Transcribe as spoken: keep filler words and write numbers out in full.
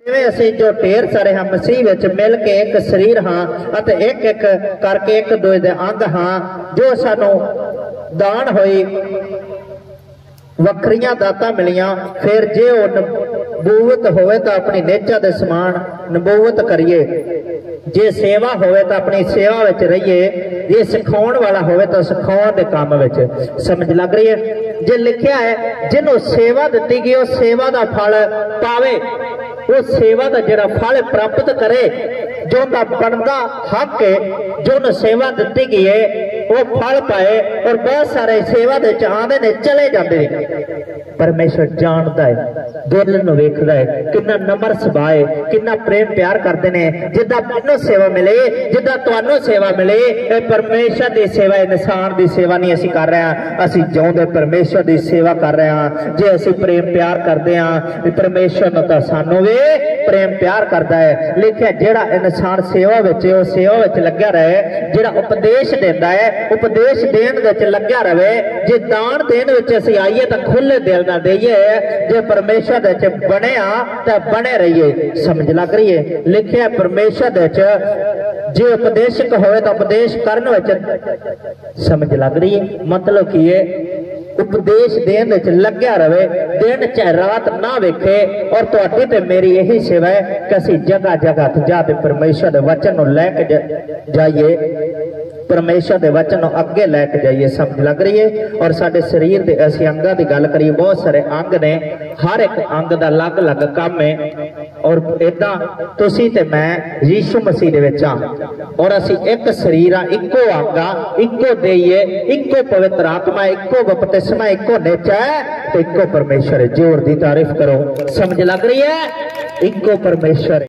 ਅਸੀਂ ਜੋ ਢੇਰ ਸਾਰੇ ਹਾਂ ਮਸੀਹ ਵਿੱਚ ਮਿਲ ਕੇ ਇੱਕ ਸਰੀਰ ਹਾਂ ਅਤੇ ਇੱਕ ਇੱਕ ਕਰਕੇ ਇੱਕ ਦੂਜੇ ਦੇ ਅੰਗ ਹਾਂ। ਜੋ ਸਾਨੂੰ ਦਾਨ ਹੋਈ ਵੱਖਰੀਆਂ ਦਾਤਾਂ ਮਿਲੀਆਂ, फिर जे वो नबूवत होवे तो अपनी नेचा दे समान नबूवत करिए, जे सेवा होवे तो अपनी सेवा विच रहिए, जे सिखाउण वाला होवे तो सिखाउण दे काम विच। समझ लग रही है? जे लिखिया है जिन्हों सेवा दी गई वो सेवा का फल पावे, वो सेवा का जिहड़ा फल प्राप्त करे, जो उनका बनता हक है, जो उन्हें सेवा दी गई है वो फल पाए। और बहुत सारे सेवा दे आंदे ने चले जाते हैं। परमेश्वर जानता है, दिल नूं वेखदा है, कितना नम्र सुभाव है, कितना प्रेम प्यार करते हैं। जिद्दां मैनूं सेवा मिले, जिद्दां तुहानूं सेवा मिले, परमेश्वर की सेवा इंसान की सेवा नहीं असीं कर रहे हैं, असीं जिउंदे परमेश्वर की सेवा कर रहे हैं। जे असीं प्रेम प्यार करते हैं, परमेश्वर नूं तां सानूं वी प्रेम प्यार करता है। लिखिया जिहड़ा इंसान सेवा विच वो सेवा विच लग्या रहे, जिहड़ा उपदेश देंदा है उपदेश देण विच लग्या रहे। जे दान देण विच असीं आईए तां खुले दिल नाल देईए, जे परमेश्वर दे विच बने आ तां बने रहिए। समझ लग रही है? लिखिया परमेश्वर दे विच जे उपदेशक होवे तां उपदेश करन विच। समझ लग रही है? मतलब की है उपदेश देन विच लग्या रहे, दिन चाहे रात ना वेखे। और तुहाडी ते मेरी यही सेवा है कि असीं जगह जगह जाके परमेश्वर दे वचन नूं लैके जाइए, परमेश्वर दे वचन अगे लैके जाइए। समझ लग रही है? और साडे शरीर दे असीं अंगां दी गल करिए, बहुत सारे अंग ने, हर एक अंग दा अलग अलग काम है। और इदां तुसीं ते मैं यीशु मसीह दे विच आ, और असीं एक शरीर आ, इक्को अंग आ, इक्को देईए, इक्को पवित्र आत्मा, इक्को बपतिस्मा, इक्को नेचा है, तो इक्को परमेश्वर है। जोर दी तारीफ करो। समझ लग रही है? इक्को परमेश्वर।